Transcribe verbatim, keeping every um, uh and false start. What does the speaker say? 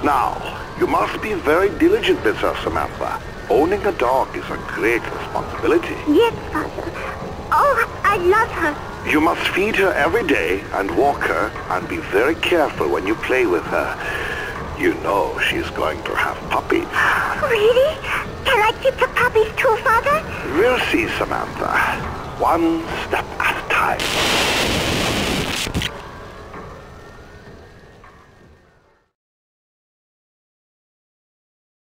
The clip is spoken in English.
Now, you must be very diligent, Princess Samantha. Owning a dog is a great responsibility. Yes, Father. Oh, I love her. You must feed her every day and walk her, and be very careful when you play with her. You know she's going to have puppies. Really? Can I keep the puppies too, Father? We'll see, Samantha. One step at a time.